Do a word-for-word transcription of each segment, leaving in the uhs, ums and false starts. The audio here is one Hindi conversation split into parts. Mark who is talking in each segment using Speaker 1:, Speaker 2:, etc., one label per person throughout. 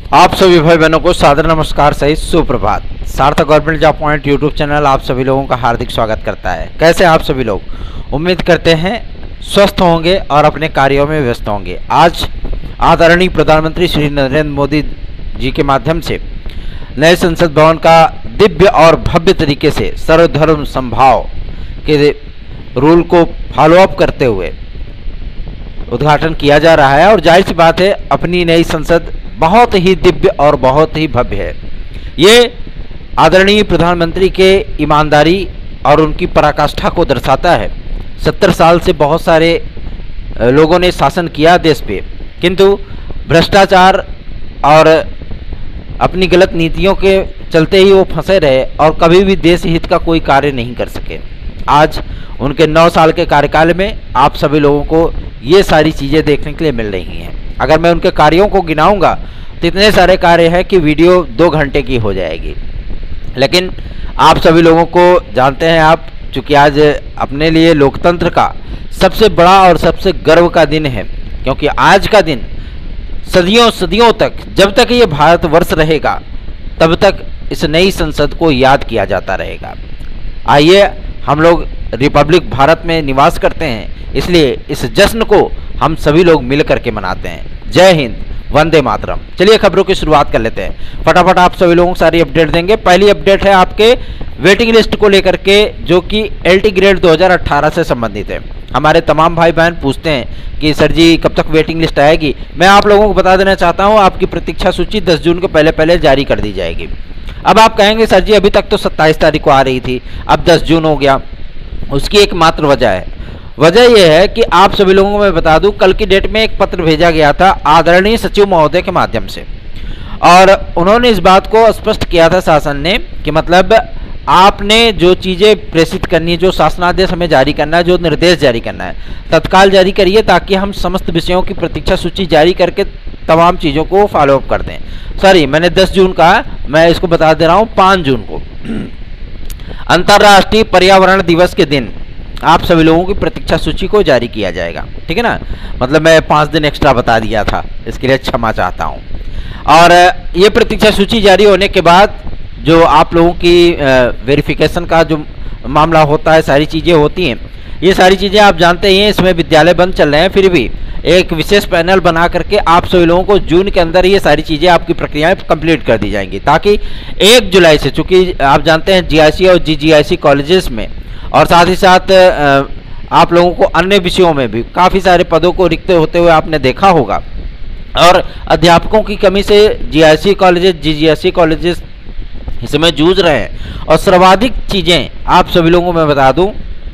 Speaker 1: आप सभी भाई बहनों को सादर नमस्कार सहित सुप्रभात। Sarthak government job point YouTube channel आप सभी लोगों का हार्दिक स्वागत करता है। कैसे आप सभी लोग? उम्मीद करते हैं स्वस्थ होंगे और अपने कार्यों में व्यस्त होंगे। आज आदरणीय प्रधानमंत्री श्री नरेंद्र मोदी जी के माध्यम से नए संसद भवन का दिव्य और भव्य तरीके से सर्वधर्म समभाव के रूल को फॉलोअप करते हुए उद्घाटन किया जा रहा है। और जाहिर सी बात है, अपनी नई संसद बहुत ही दिव्य और बहुत ही भव्य है। ये आदरणीय प्रधानमंत्री के ईमानदारी और उनकी पराकाष्ठा को दर्शाता है। सत्तर साल से बहुत सारे लोगों ने शासन किया देश पे, किंतु भ्रष्टाचार और अपनी गलत नीतियों के चलते ही वो फंसे रहे और कभी भी देश हित का कोई कार्य नहीं कर सके। आज उनके नौ साल के कार्यकाल में आप सभी लोगों को ये सारी चीज़ें देखने के लिए मिल रही हैं। अगर मैं उनके कार्यों को गिनाऊंगा तो इतने सारे कार्य हैं कि वीडियो दो घंटे की हो जाएगी। लेकिन आप सभी लोगों को जानते हैं आप, चूँकि आज अपने लिए लोकतंत्र का सबसे बड़ा और सबसे गर्व का दिन है, क्योंकि आज का दिन सदियों सदियों तक, जब तक ये भारतवर्ष रहेगा तब तक इस नई संसद को याद किया जाता रहेगा। आइए, हम लोग रिपब्लिक भारत में निवास करते हैं, इसलिए इस जश्न को हम सभी लोग मिल करके मनाते हैं। जय हिंद, वंदे मातरम। चलिए खबरों की शुरुआत कर लेते हैं। फटाफट आप सभी लोगों को सारी अपडेट देंगे। पहली अपडेट है आपके वेटिंग लिस्ट को लेकर के, जो कि एलटी ग्रेड दो हज़ार अठारह से संबंधित है। हमारे तमाम भाई बहन पूछते हैं कि सर जी कब तक वेटिंग लिस्ट आएगी। मैं आप लोगों को बता देना चाहता हूँ, आपकी प्रतीक्षा सूची दस जून के पहले पहले जारी कर दी जाएगी। अब आप कहेंगे सर जी अभी तक तो सत्ताईस तारीख को आ रही थी, अब दस जून हो गया। उसकी एक मात्र वजह है। वजह यह है कि आप सभी लोगों को मैं बता दूं, कल की डेट में एक पत्र भेजा गया था आदरणीय सचिव महोदय के माध्यम से, और उन्होंने इस बात को स्पष्ट किया था शासन ने कि मतलब आपने जो चीज़ें प्रेषित करनी है, जो शासनादेश हमें जारी करना है, जो निर्देश जारी करना है, तत्काल जारी करिए, ताकि हम समस्त विषयों की प्रतीक्षा सूची जारी करके तमाम चीज़ों को फॉलोअप कर दें। सॉरी, मैंने दस जून कहा, मैं इसको बता दे रहा हूँ, पाँच जून को अंतर्राष्ट्रीय पर्यावरण दिवस के दिन आप सभी लोगों की प्रतीक्षा सूची को जारी किया जाएगा। ठीक है ना, मतलब मैं पाँच दिन एक्स्ट्रा बता दिया था, इसके लिए क्षमा चाहता हूँ। और ये प्रतीक्षा सूची जारी होने के बाद जो आप लोगों की वेरिफिकेशन का जो मामला होता है, सारी चीज़ें होती हैं, ये सारी चीज़ें आप जानते ही हैं। इसमें विद्यालय बंद चल रहे हैं, फिर भी एक विशेष पैनल बना करके आप सभी लोगों को जून के अंदर ये सारी चीज़ें आपकी प्रक्रियाएं कंप्लीट कर दी जाएंगी, ताकि एक जुलाई से, चूँकि आप जानते हैं जीआईसी और जीजीआईसी कॉलेजेस में और साथ ही साथ आप लोगों को अन्य विषयों में भी काफ़ी सारे पदों को रिक्त होते हुए आपने देखा होगा, और अध्यापकों की कमी से जीआईसी कॉलेजेस जीजीआईसी कॉलेजेस इसमें जूझ रहे हैं। और सर्वाधिक चीज़ें आप सभी लोगों को मैं बता दूं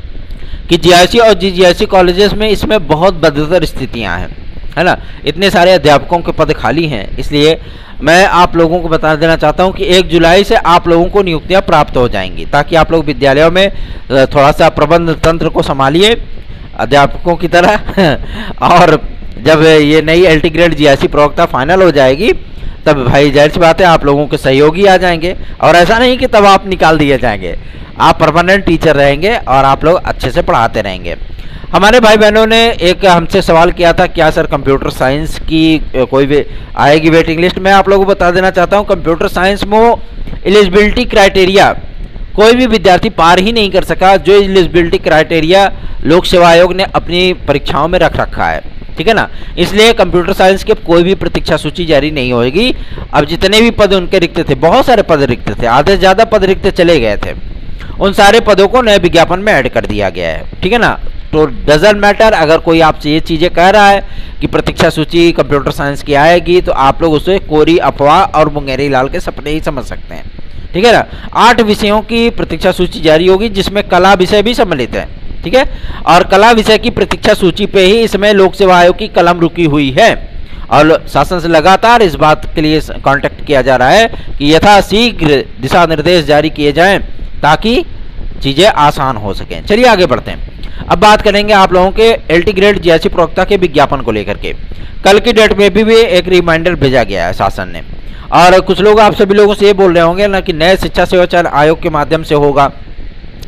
Speaker 1: कि जीआईसी और जीजीआईसी कॉलेजेस में इसमें बहुत बदतर स्थितियां हैं, है ना। इतने सारे अध्यापकों के पद खाली हैं, इसलिए मैं आप लोगों को बता देना चाहता हूं कि एक जुलाई से आप लोगों को नियुक्तियां प्राप्त हो जाएंगी, ताकि आप लोग विद्यालयों में थोड़ा सा प्रबंध तंत्र को संभालिए अध्यापकों की तरह। और जब ये नई एलटी ग्रेड जीआईसी प्रवक्ता फाइनल हो जाएगी, तब भाई जाहिर सी बात है आप लोगों के सहयोगी आ जाएंगे। और ऐसा नहीं कि तब आप निकाल दिए जाएंगे, आप परमानेंट टीचर रहेंगे और आप लोग अच्छे से पढ़ाते रहेंगे। हमारे भाई बहनों ने एक हमसे सवाल किया था, क्या सर कंप्यूटर साइंस की कोई भी आएगी वेटिंग लिस्ट। मैं आप लोगों को बता देना चाहता हूं, कंप्यूटर साइंस में एलिजिबिलिटी क्राइटेरिया कोई भी विद्यार्थी पार ही नहीं कर सका, जो एलिजिबिलिटी क्राइटेरिया लोक सेवा आयोग ने अपनी परीक्षाओं में रख रखा है। ठीक है ना, इसलिए कंप्यूटर साइंस की कोई भी प्रतीक्षा सूची जारी नहीं होगी। अब जितने भी पद उनके रिक्त थे, बहुत सारे पद रिक्त थे, आधे से ज़्यादा पद रिक्त चले गए थे, उन सारे पदों को नए विज्ञापन में ऐड कर दिया गया है। ठीक है ना, तो डजंट मैटर, अगर कोई आपसे ये चीज़ें कह रहा है कि प्रतीक्षा सूची कंप्यूटर साइंस की आएगी, तो आप लोग उसे कोरी अफवाह और मुंगेरी लाल के सपने ही समझ सकते हैं। ठीक है ना, आठ विषयों की प्रतीक्षा सूची जारी होगी, जिसमें कला विषय भी सम्मिलित है। ठीक है, और कला विषय की प्रतीक्षा सूची पे ही इसमें लोक सेवा आयोग की कलम रुकी हुई है, और शासन से लगातार इस बात के लिए कांटेक्ट किया जा रहा है कि यथाशीघ्र दिशा निर्देश जारी किए जाएं, ताकि चीज़ें आसान हो सकें। चलिए आगे बढ़ते हैं। अब बात करेंगे आप लोगों के एलटी ग्रेड जीआईसी प्रवक्ता के विज्ञापन को लेकर के। कल की डेट में भी, भी एक रिमाइंडर भेजा गया है शासन ने, और कुछ लोग आप सभी लोगों से ये बोल रहे होंगे ना कि नए शिक्षा सेवा चयन आयोग के माध्यम से होगा,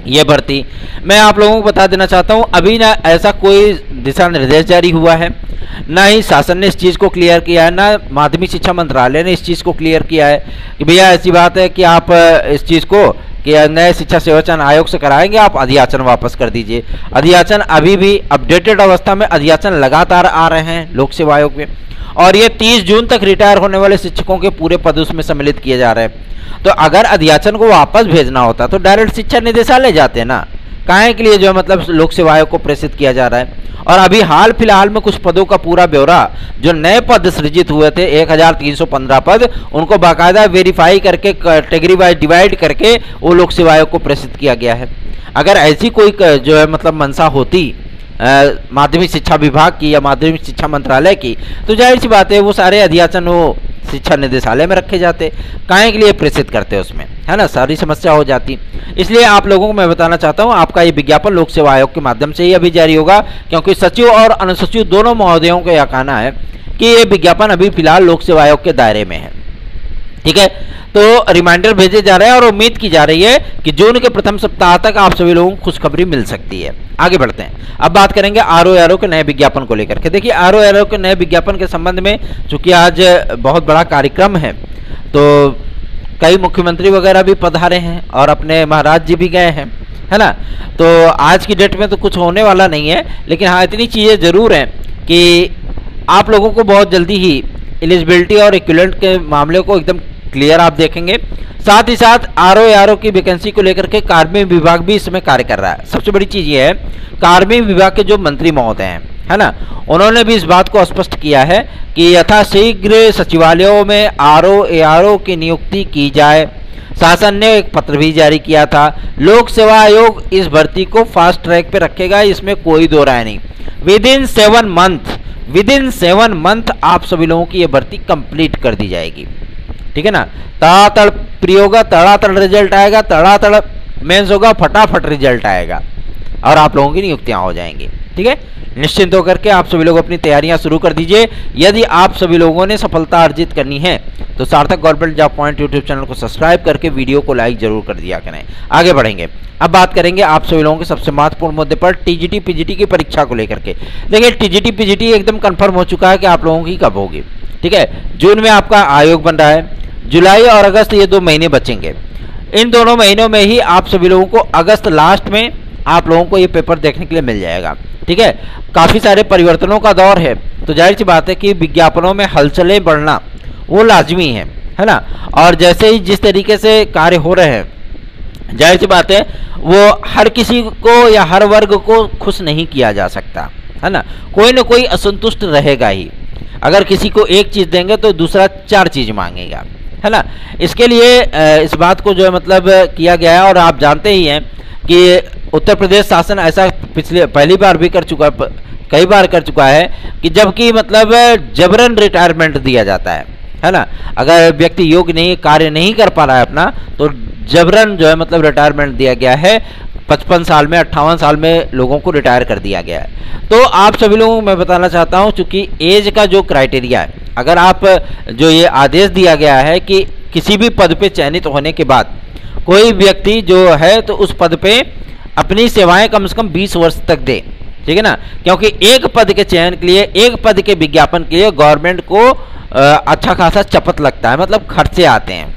Speaker 1: ये भर्ती मैं आप लोगों को बता देना चाहता हूँ, अभी ना ऐसा कोई दिशा निर्देश जारी हुआ है, ना ही शासन ने इस चीज़ को क्लियर किया है, ना माध्यमिक शिक्षा मंत्रालय ने इस चीज़ को क्लियर किया है कि भैया ऐसी बात है कि आप इस चीज़ को कि नए शिक्षा सेवा चयन आयोग से कराएंगे, आप अधियाचन वापस कर दीजिए। अधियाचन अभी भी अपडेटेड अवस्था में अधियाचन लगातार आ रहे हैं लोक सेवा आयोग में, और ये तीस जून तक रिटायर होने वाले शिक्षकों के पूरे पद उसमें सम्मिलित किए जा रहे हैं। तो अगर अधियाचन को वापस भेजना होता तो डायरेक्ट शिक्षा निदेशालय जाते ना, काहे के लिए जो है मतलब लोक सेवा आयोग को प्रेषित किया जा रहा है। और अभी हाल फिलहाल में कुछ पदों का पूरा ब्यौरा, जो नए पद सृजित हुए थे एक हजार तीन सौ पंद्रह पद, उनको बाकायदा वेरीफाई करके कैटेगरी वाइज डिवाइड करके वो लोक सेवा आयोग को प्रेषित किया गया है। अगर ऐसी कोई जो है मतलब मंशा होती माध्यमिक शिक्षा विभाग की या माध्यमिक शिक्षा मंत्रालय की, तो जाहिर सी बात है वो सारे अधियाचन वो शिक्षा निदेशालय में रखे जाते, काहे के लिए प्रेषित करते उसमें, है ना, सारी समस्या हो जाती। इसलिए आप लोगों को मैं बताना चाहता हूं, आपका ये विज्ञापन लोक सेवा आयोग के माध्यम से ही अभी जारी होगा, क्योंकि सचिव और अनुसचिव दोनों महोदयों का यह कहना है कि ये विज्ञापन अभी फिलहाल लोक सेवा आयोग के दायरे में है। ठीक है, तो रिमाइंडर भेजे जा रहे हैं और उम्मीद की जा रही है कि जून के प्रथम सप्ताह तक आप सभी लोगों को खुशखबरी मिल सकती है। आगे बढ़ते हैं, अब बात करेंगे आर ओ आर ओ के नए विज्ञापन को लेकर के। देखिए आर ओ आर ओ के नए विज्ञापन के संबंध में चूंकि आज बहुत बड़ा कार्यक्रम है, तो कई मुख्यमंत्री वगैरह भी पधारे हैं और अपने महाराज जी भी गए हैं, है ना। तो आज की डेट में तो कुछ होने वाला नहीं है, लेकिन हाँ इतनी चीज़ें ज़रूर हैं कि आप लोगों को बहुत जल्दी ही एलिजिबिलिटी और इक्विवेलेंट के मामले को एकदम क्लियर आप देखेंगे। साथ ही साथ आर ओ आर ओ की वैकेंसी को लेकर के कार्मिक विभाग भी इसमें कार्य कर रहा है। सबसे बड़ी चीज़ ये है, कार्मिक विभाग के जो मंत्री महोदय हैं, है ना, उन्होंने भी इस बात को स्पष्ट किया है कि यथाशीघ्र सचिवालयों में आर ओ आर ओ की नियुक्ति की जाए। शासन ने एक पत्र भी जारी किया था। लोक सेवा आयोग इस भर्ती को फास्ट ट्रैक पे रखेगा, इसमें कोई दो राय नहीं। Within seven month within seven month आप सभी लोगों की ये भर्ती कंप्लीट कर दी जाएगी। ठीक है ना, तड़ातड़ प्री होगा, तड़ातड़ रिजल्ट आएगा, तड़ातड़ मेंस होगा, फटाफट रिजल्ट आएगा और आप लोगों की नियुक्तियां हो जाएंगी। ठीक है, निश्चिंत होकर के आप सभी लोग अपनी तैयारियां शुरू कर दीजिए। यदि आप सभी लोगों ने सफलता अर्जित करनी है तो Sarthak government job point YouTube channel को सब्सक्राइब करके वीडियो को लाइक जरूर कर दिया करें। आगे बढ़ेंगे, अब बात करेंगे आप सभी लोगों के सबसे महत्वपूर्ण मुद्दे पर, टीजीटी पीजीटी की परीक्षा को लेकर के। देखिए टीजीटी पीजीटी एकदम कंफर्म हो चुका है कि आप लोगों की कब होगी। ठीक है, जून में आपका आयोग बन रहा है, जुलाई और अगस्त ये दो महीने बचेंगे। इन दोनों महीनों में ही आप सभी लोगों को अगस्त लास्ट में आप लोगों को ये पेपर देखने के लिए मिल जाएगा। ठीक है, काफ़ी सारे परिवर्तनों का दौर है, तो जाहिर सी बात है कि विज्ञापनों में हलचलें बढ़ना वो लाजमी है, है ना। और जैसे ही जिस तरीके से कार्य हो रहे हैं, जाहिर सी बात है वो हर किसी को या हर वर्ग को खुश नहीं किया जा सकता, है ना। कोई ना कोई असंतुष्ट रहेगा ही। अगर किसी को एक चीज़ देंगे तो दूसरा चार चीज़ मांगेगा, है ना। इसके लिए इस बात को जो है मतलब किया गया है, और आप जानते ही हैं कि उत्तर प्रदेश शासन ऐसा पिछले पहली बार भी कर चुका है, कई बार कर चुका है कि जबकि मतलब जबरन रिटायरमेंट दिया जाता है, है ना। अगर व्यक्ति योग्य नहीं, कार्य नहीं कर पा रहा है अपना, तो जबरन जो है मतलब रिटायरमेंट दिया गया है। पचपन साल में, अट्ठावन साल में लोगों को रिटायर कर दिया गया है। तो आप सभी लोगों को मैं बताना चाहता हूं, चूंकि एज का जो क्राइटेरिया है, अगर आप जो ये आदेश दिया गया है कि किसी भी पद पे चयनित होने के बाद कोई व्यक्ति जो है तो उस पद पे अपनी सेवाएं कम से कम बीस वर्ष तक दे। ठीक है ना, क्योंकि एक पद के चयन के लिए, एक पद के विज्ञापन के लिए गवर्नमेंट को अच्छा खासा चपत लगता है, मतलब खर्चे आते हैं,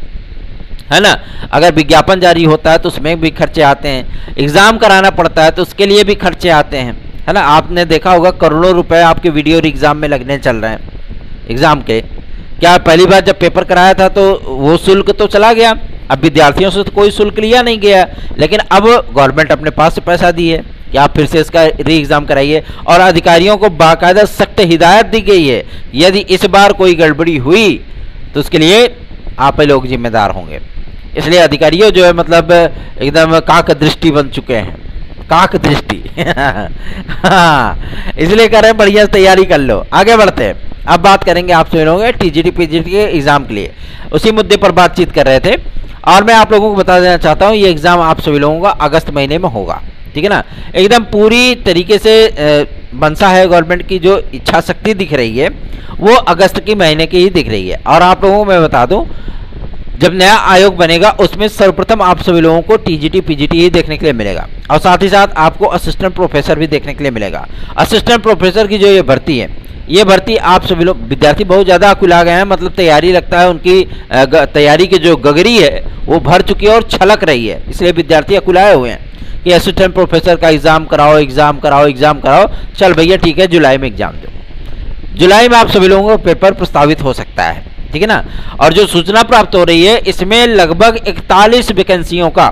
Speaker 1: है ना। अगर विज्ञापन जारी होता है तो उसमें भी खर्चे आते हैं, एग्ज़ाम कराना पड़ता है तो उसके लिए भी खर्चे आते हैं, है ना। आपने देखा होगा करोड़ों रुपए आपके वीडियो एग्ज़ाम में लगने चल रहे हैं एग्ज़ाम के। क्या पहली बार जब पेपर कराया था तो वो शुल्क तो चला गया, अब विद्यार्थियों से तो कोई शुल्क लिया नहीं गया, लेकिन अब गवर्नमेंट अपने पास से पैसा दी है कि आप फिर से इसका री एग्ज़ाम कराइए, और अधिकारियों को बाकायदा सख्त हिदायत दी गई है, यदि इस बार कोई गड़बड़ी हुई तो उसके लिए आप लोग जिम्मेदार होंगे। इसलिए अधिकारियों जो है मतलब एकदम काक दृष्टि बन चुके हैं, काक दृष्टि हाँ, इसलिए कह रहे हैं बढ़िया तैयारी कर लो। आगे बढ़ते हैं, अब बात करेंगे आप सभी लोग टीजीटी पीजीटी के एग्ज़ाम के लिए, उसी मुद्दे पर बातचीत कर रहे थे। और मैं आप लोगों को बता देना चाहता हूँ ये एग्ज़ाम आप सभी लोगों का अगस्त महीने में होगा। ठीक है ना, एकदम पूरी तरीके से मंशा है गवर्नमेंट की, जो इच्छा शक्ति दिख रही है वो अगस्त के महीने की ही दिख रही है। और आप लोगों को मैं बता दूं, जब नया आयोग बनेगा उसमें सर्वप्रथम आप सभी लोगों को टीजीटी पीजीटी ही देखने के लिए मिलेगा और साथ ही साथ आपको असिस्टेंट प्रोफेसर भी देखने के लिए मिलेगा। असिस्टेंट प्रोफेसर की जो ये भर्ती है, ये भर्ती आप सभी लोग विद्यार्थी बहुत ज़्यादा अकुला गए हैं, मतलब तैयारी लगता है उनकी तैयारी की जो गगरी है वो भर चुकी है और छलक रही है, इसलिए विद्यार्थी अकुलाए हुए हैं कि असिस्टेंट प्रोफेसर का एग्ज़ाम कराओ एग्ज़ाम कराओ एग्ज़ाम कराओ। चल भैया ठीक है, जुलाई में एग्ज़ाम दो। जुलाई में आप सभी लोगों को पेपर प्रस्तावित हो सकता है, ठीक है ना। और जो सूचना प्राप्त हो रही है इसमें लगभग इकतालीस वैकेंसियों का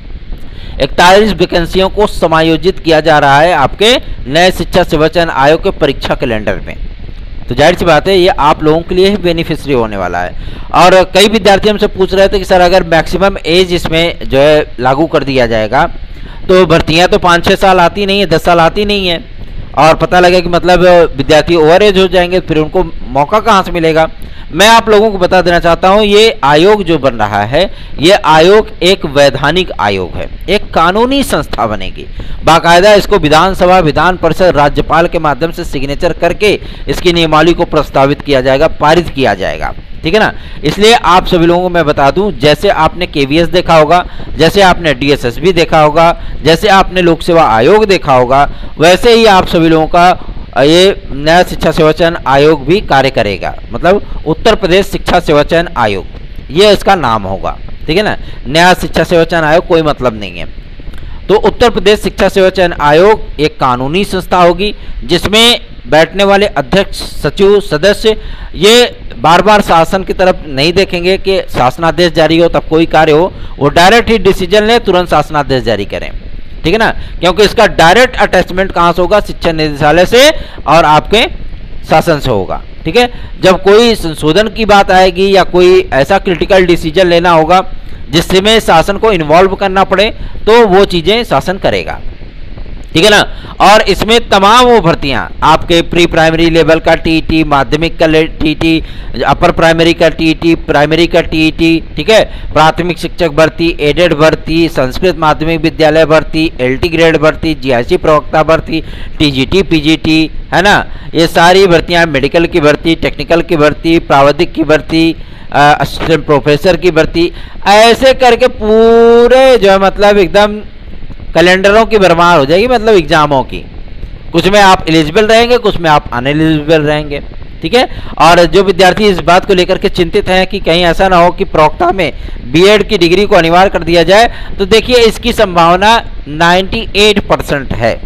Speaker 1: इकतालीस वैकेंसियों को समायोजित किया जा रहा है आपके नए शिक्षा सेवा चयन आयोग के परीक्षा कैलेंडर में। तो जाहिर सी बात है ये आप लोगों के लिए ही बेनिफिशियरी होने वाला है। और कई विद्यार्थी हमसे पूछ रहे थे कि सर अगर मैक्सिमम एज इसमें जो है लागू कर दिया जाएगा तो भर्तियां तो पाँच छः साल आती नहीं है, दस साल आती नहीं है, और पता लगे कि मतलब विद्यार्थी ओवर एज हो जाएंगे, फिर उनको मौका कहाँ से मिलेगा। मैं आप लोगों को बता देना चाहता हूं ये आयोग जो बन रहा है ये आयोग एक वैधानिक आयोग है, एक कानूनी संस्था बनेगी। बाकायदा इसको विधानसभा विधान परिषद राज्यपाल के माध्यम से सिग्नेचर करके इसकी नियमावली को प्रस्तावित किया जाएगा, पारित किया जाएगा, ठीक है ना। इसलिए आप सभी लोगों को मैं बता दूं, जैसे आपने केवीएस देखा होगा, जैसे आपने डीएसएसबी देखा होगा, जैसे आपने लोक सेवा आयोग देखा होगा, वैसे ही आप सभी लोगों का ये नया शिक्षा सेवा चयन आयोग भी कार्य करेगा। मतलब उत्तर प्रदेश शिक्षा सेवा चयन आयोग ये इसका नाम होगा, ठीक है ना। नया शिक्षा सेवा चयन आयोग कोई मतलब नहीं है। तो उत्तर प्रदेश शिक्षा सेवा चयन आयोग एक कानूनी संस्था होगी जिसमें बैठने वाले अध्यक्ष सचिव सदस्य ये बार बार शासन की तरफ नहीं देखेंगे कि शासनादेश जारी हो तब कोई कार्य हो, वो डायरेक्ट ही डिसीजन ले, तुरंत शासनादेश जारी करें, ठीक है ना। क्योंकि इसका डायरेक्ट अटैचमेंट कहाँ से होगा, शिक्षा निदेशालय से और आपके शासन से होगा, ठीक है। जब कोई संशोधन की बात आएगी या कोई ऐसा क्रिटिकल डिसीजन लेना होगा जिसमें शासन को इन्वॉल्व करना पड़े तो वो चीज़ें शासन करेगा, ठीक है ना। और इसमें तमाम वो भर्तियां आपके प्री प्राइमरी लेवल का टीईटी, माध्यमिक का टीईटी, अपर प्राइमरी का टीईटी, प्राइमरी का टीईटी, ठीक है, प्राथमिक शिक्षक भर्ती, एडेड भर्ती, संस्कृत माध्यमिक विद्यालय भर्ती, एलटी ग्रेड भर्ती, जीआईसी प्रवक्ता भर्ती, टीजीटी पीजीटी, है ना, ये सारी भर्तियां, मेडिकल की भर्ती, टेक्निकल की भर्ती, प्राविधिक की भर्ती, असिस्टेंट प्रोफेसर की भर्ती, ऐसे करके पूरे जो है मतलब एकदम कैलेंडरों की भरमार हो जाएगी, मतलब एग्जामों की। कुछ में आप एलिजिबल रहेंगे, कुछ में आप अनएलिजिबल रहेंगे, ठीक है। और जो विद्यार्थी इस बात को लेकर के चिंतित हैं कि कहीं ऐसा ना हो कि प्रवक्ता में बीएड की डिग्री को अनिवार्य कर दिया जाए, तो देखिए इसकी संभावना अट्ठानवे परसेंट है।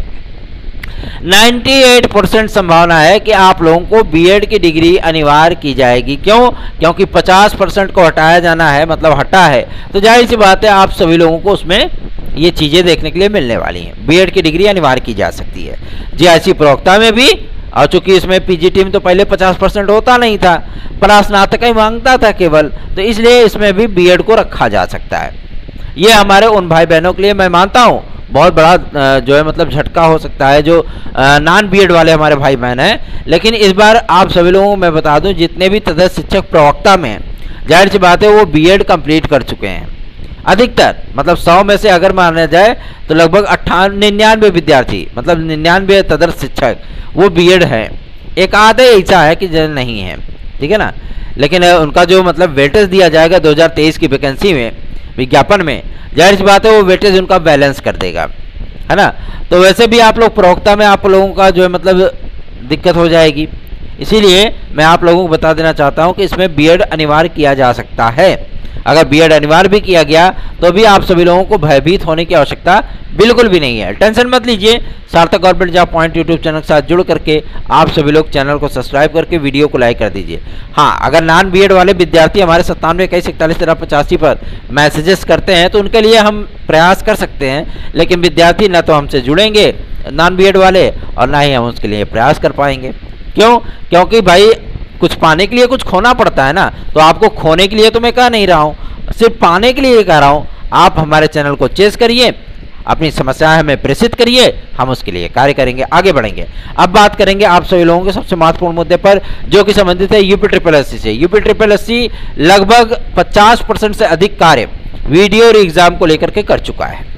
Speaker 1: अट्ठानवे परसेंट संभावना है कि आप लोगों को बीएड की डिग्री अनिवार्य की जाएगी। क्यों? क्योंकि पचास परसेंट को हटाया जाना है, मतलब हटा है, तो जाहिर सी बात है आप सभी लोगों को उसमें ये चीज़ें देखने के लिए मिलने वाली हैं। बीएड की डिग्री अनिवार्य की जा सकती है जीआईसी प्रवक्ता में भी, और चूंकि इसमें पीजीटी में तो पहले पचास परसेंट होता नहीं था, स्नातक ही मांगता था केवल, तो इसलिए इसमें भी बीएड को रखा जा सकता है। ये हमारे उन भाई बहनों के लिए मैं मानता हूँ बहुत बड़ा जो है मतलब झटका हो सकता है जो नॉन बीएड वाले हमारे भाई बहन हैं। लेकिन इस बार आप सभी लोगों को मैं बता दूं, जितने भी तदर्थ शिक्षक प्रवक्ता में हैं, जाहिर सी बात है वो बीएड कंप्लीट कर चुके हैं अधिकतर, मतलब सौ में से अगर माना जाए तो लगभग अट्ठावन निन्यानवे विद्यार्थी, मतलब निन्यानवे तदर्थ शिक्षक वो बीएड है। एक आधे ऐसा है कि जो नहीं है, ठीक है ना। लेकिन उनका जो मतलब वेटेज दिया जाएगा दो हज़ार तेईस की वैकेंसी में, विज्ञापन में, जाहिर सी बात है वो वेटेज उनका बैलेंस कर देगा, है ना। तो वैसे भी आप लोग प्रवक्ता में आप लोगों का जो है मतलब दिक्कत हो जाएगी, इसीलिए मैं आप लोगों को बता देना चाहता हूं कि इसमें बीएड अनिवार्य किया जा सकता है। अगर बीएड अनिवार्य भी किया गया तो भी आप सभी लोगों को भयभीत होने की आवश्यकता बिल्कुल भी नहीं है, टेंशन मत लीजिए। Sarthak government job point YouTube channel के साथ जुड़ करके आप सभी लोग चैनल को सब्सक्राइब करके वीडियो को लाइक कर दीजिए। हाँ, अगर नॉन बीएड वाले विद्यार्थी हमारे सत्तानवे इक्कीस इकतालीस तेरह पचासी पर मैसेजेस करते हैं तो उनके लिए हम प्रयास कर सकते हैं, लेकिन विद्यार्थी ना तो हमसे जुड़ेंगे नॉन बीएड वाले और ना ही हम उसके लिए प्रयास कर पाएंगे। क्यों? क्योंकि भाई कुछ पाने के लिए कुछ खोना पड़ता है ना, तो आपको खोने के लिए तो मैं कह नहीं रहा हूँ, सिर्फ पाने के लिए कह रहा हूँ। आप हमारे चैनल को चेस करिए, अपनी समस्याएं हमें प्रेषित करिए, हम उसके लिए कार्य करेंगे, आगे बढ़ेंगे। अब बात करेंगे आप सभी लोगों के सबसे महत्वपूर्ण मुद्दे पर जो कि संबंधित है यूपी ट्रिपल एस सी से। यूपी ट्रिपल एस सी लगभग पचास परसेंट से अधिक कार्य वीडियो और एग्जाम को लेकर के कर चुका है,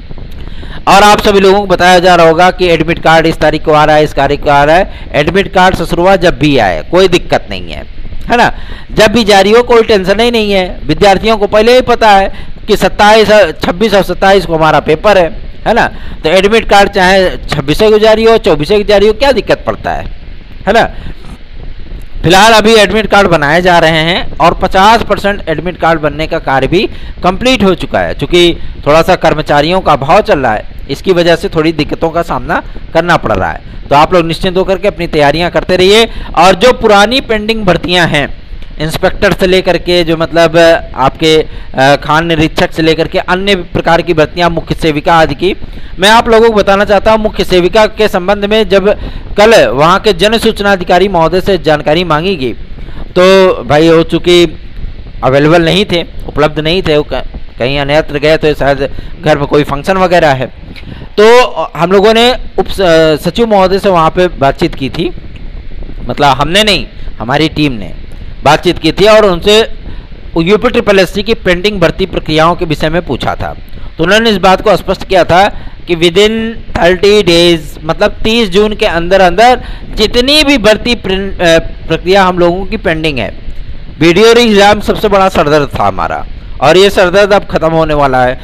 Speaker 1: और आप सभी लोगों को बताया जा रहा होगा कि एडमिट कार्ड इस तारीख को आ रहा है, इस तारीख को आ रहा है। एडमिट कार्ड ससुरवा जब भी आए कोई दिक्कत नहीं है, है ना। जब भी जारी हो कोई टेंशन ही नहीं है, विद्यार्थियों को पहले ही पता है कि सत्ताईस छब्बीस और सत्ताईस को हमारा पेपर है है ना। तो एडमिट कार्ड चाहे छब्बीस को जारी हो चौबीस की जारी हो, क्या दिक्कत पड़ता है है ना। फिलहाल अभी एडमिट कार्ड बनाए जा रहे हैं और पचास परसेंट एडमिट कार्ड बनने का कार्य भी कंप्लीट हो चुका है। चूँकि थोड़ा सा कर्मचारियों का अभाव चल रहा है, इसकी वजह से थोड़ी दिक्कतों का सामना करना पड़ रहा है। तो आप लोग निश्चिंत होकर के अपनी तैयारियां करते रहिए। और जो पुरानी पेंडिंग भर्तियां हैं, इंस्पेक्टर से लेकर के जो मतलब आपके खान निरीक्षक से लेकर के अन्य प्रकार की भर्तियां, मुख्य सेविका आदि की, मैं आप लोगों को बताना चाहता हूं मुख्य सेविका के संबंध में जब कल वहां के जन सूचना अधिकारी महोदय से जानकारी मांगी गई तो भाई वो चूँकि अवेलेबल नहीं थे, उपलब्ध नहीं थे, वो कहीं अन्यत्र गए तो शायद घर में कोई फंक्शन वगैरह है। तो हम लोगों ने उप सचिव महोदय से वहाँ पे बातचीत की थी, मतलब हमने नहीं, हमारी टीम ने बातचीत की थी और उनसे यूपी ट्रिपल एस सी की पेंडिंग भर्ती प्रक्रियाओं के विषय में पूछा था। तो उन्होंने इस बात को स्पष्ट किया था कि विद इन थर्टी डेज, मतलब तीस जून के अंदर अंदर जितनी भी भर्ती प्रक्रिया हम लोगों की पेंडिंग है, वीडियो एग्जाम सबसे बड़ा सरदर्द था हमारा और ये सरदर्द अब खत्म होने वाला है।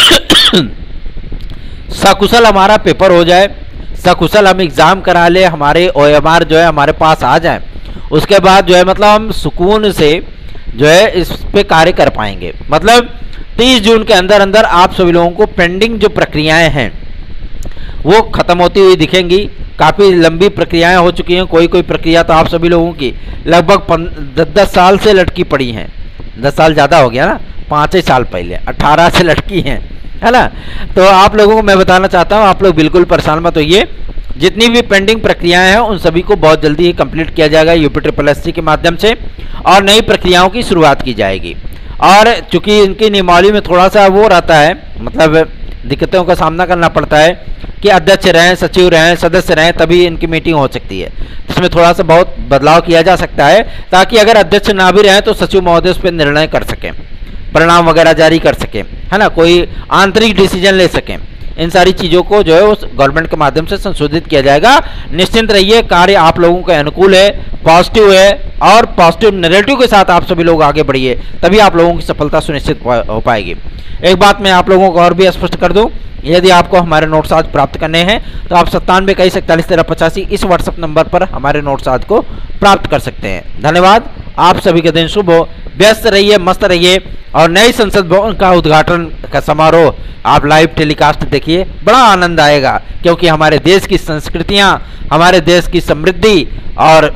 Speaker 1: सकुशल हमारा पेपर हो जाए, सकुशल हम एग्ज़ाम करा ले, हमारे ओ एम आर जो है हमारे पास आ जाए, उसके बाद जो है मतलब हम सुकून से जो है इस पे कार्य कर पाएंगे। मतलब तीस जून के अंदर अंदर आप सभी लोगों को पेंडिंग जो प्रक्रियाएं हैं वो खत्म होती हुई दिखेंगी। काफ़ी लंबी प्रक्रियाएं हो चुकी हैं, कोई कोई प्रक्रिया तो आप सभी लोगों की लगभग दस दस साल से लटकी पड़ी हैं। दस साल ज़्यादा हो गया ना, पाँच ही साल पहले अट्ठारह से लटकी हैं, है ना। तो आप लोगों को मैं बताना चाहता हूँ, आप लोग बिल्कुल परेशान मत होइए। जितनी भी पेंडिंग प्रक्रियाएं हैं उन सभी को बहुत जल्दी ही कंप्लीट किया जाएगा यूपी ट्रिपल एस सी के माध्यम से और नई प्रक्रियाओं की शुरुआत की जाएगी। और चूंकि इनकी नियमावली में थोड़ा सा वो रहता है, मतलब दिक्कतों का सामना करना पड़ता है कि अध्यक्ष रहें, सचिव रहें, सदस्य रहें, तभी इनकी मीटिंग हो सकती है। इसमें थोड़ा सा बहुत बदलाव किया जा सकता है ताकि अगर अध्यक्ष ना भी रहें तो सचिव महोदय उस पर निर्णय कर सकें, परिणाम वगैरह जारी कर सकें, है ना, कोई आंतरिक डिसीजन ले सकें। इन सारी चीज़ों को जो है उस गवर्नमेंट के माध्यम से संशोधित किया जाएगा। निश्चिंत रहिए, कार्य आप लोगों के अनुकूल है, पॉजिटिव है और पॉजिटिव नैरेटिव के साथ आप सभी लोग आगे बढ़िए, तभी आप लोगों की सफलता सुनिश्चित हो पाएगी। एक बात मैं आप लोगों को और भी स्पष्ट कर दूं, यदि आपको हमारे नोट्स आज प्राप्त करने हैं तो आप सत्तानवे इक्कीस इकतालीस तेरह पचासी इस व्हाट्सएप नंबर पर हमारे नोट्स आज को प्राप्त कर सकते हैं। धन्यवाद। आप सभी के दिन शुभ हो, व्यस्त रहिए, मस्त रहिए और नई संसद भवन का उद्घाटन का समारोह आप लाइव टेलीकास्ट देखिए, बड़ा आनंद आएगा क्योंकि हमारे देश की संस्कृतियां, हमारे देश की समृद्धि और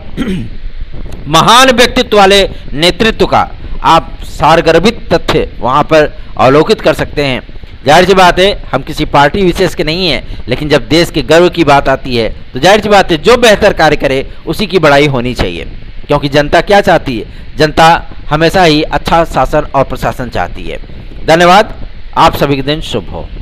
Speaker 1: महान व्यक्तित्व वाले नेतृत्व का आप सारगर्भित तथ्य वहां पर अवलोकित कर सकते हैं। जाहिर सी बात है हम किसी पार्टी विशेष के नहीं हैं, लेकिन जब देश के गर्व की बात आती है तो जाहिर सी बात है जो बेहतर कार्य करे उसी की बड़ाई होनी चाहिए, क्योंकि जनता क्या चाहती है, जनता हमेशा ही अच्छा शासन और प्रशासन चाहती है। धन्यवाद। आप सभी के दिन शुभ हो।